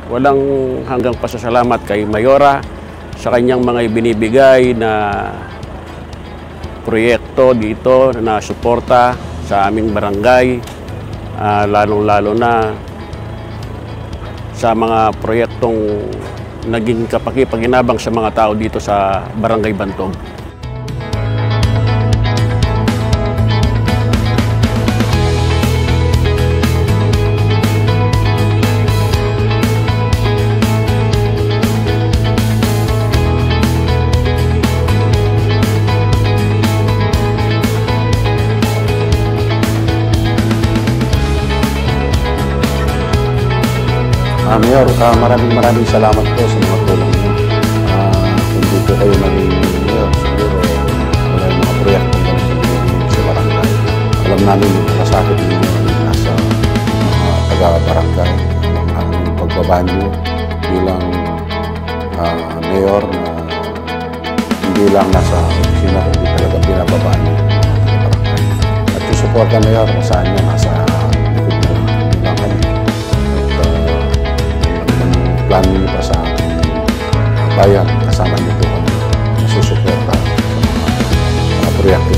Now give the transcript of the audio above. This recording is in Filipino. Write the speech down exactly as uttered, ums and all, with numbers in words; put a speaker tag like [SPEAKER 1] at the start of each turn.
[SPEAKER 1] walang hanggang pasasalamat kay Mayora sa kanyang mga ibinibigay na proyekto dito na suporta sa aming barangay, uh, lalong-lalo na sa mga proyektong naging kapaki-pakinabang sa mga tao dito sa Barangay Bantog.
[SPEAKER 2] Uh, Mayor, uh, maraming maraming salamat po sa mga tulong niyo. Uh, hindi po kayo naging Mayor, siguro wala yung mga proyektong gano'n sa barangay. Alam namin yung kasakit ninyo nasa mga uh, taga-barangay, ang uh, pagbabanyo bilang uh, Mayor na hindi lang nasa opisina, hindi talaga binababanyo ng mga barangay. At yung support na Mayor, saan nyo, nasa likod na lang kami. Plan niyo pa sa bayan, kasama niyo po kami nasusuporta sa mga, mga proyekto